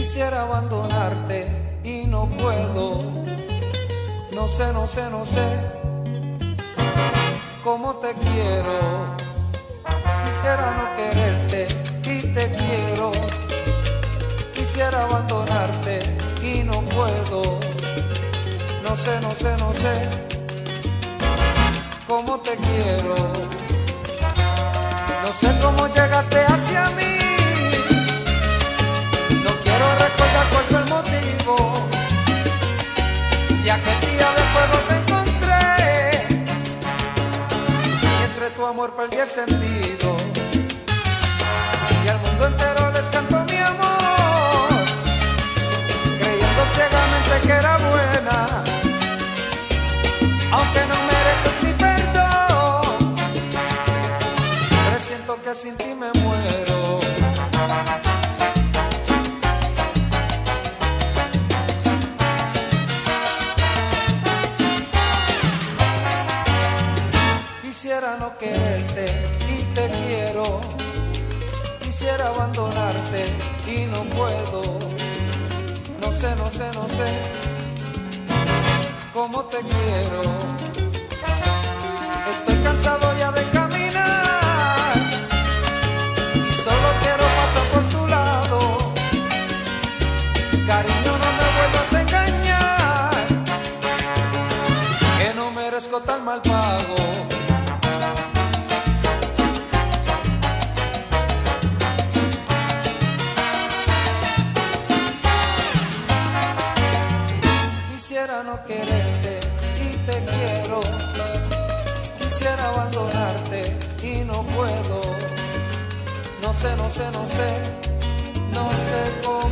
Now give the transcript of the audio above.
Quisiera abandonarte y no puedo. No sé, no sé, no sé cómo te quiero. Quisiera no quererte y te quiero. Quisiera abandonarte y no puedo. No sé, no sé, no sé cómo te quiero. No sé cómo llegaste hacia mí. No quiero recordar cuál fue el motivo. Si aquel día de fuego te encontré y entre tu amor perdí el sentido, y al mundo entero les cantó mi amor, creyendo ciegamente que era buena, aunque no mereces mi perdón. Presiento que sin ti me muero. Quisiera no quererte y te quiero. Quisiera abandonarte y no puedo. No sé, no sé, no sé cómo te quiero. Estoy cansado ya de caminar y solo quiero pasar por tu lado. Cariño, no me vuelvas a engañar, que no merezco tan mal pago. Quisiera no quererte y te quiero. Quisiera abandonarte y no puedo. No sé, no sé, no sé, no sé cómo.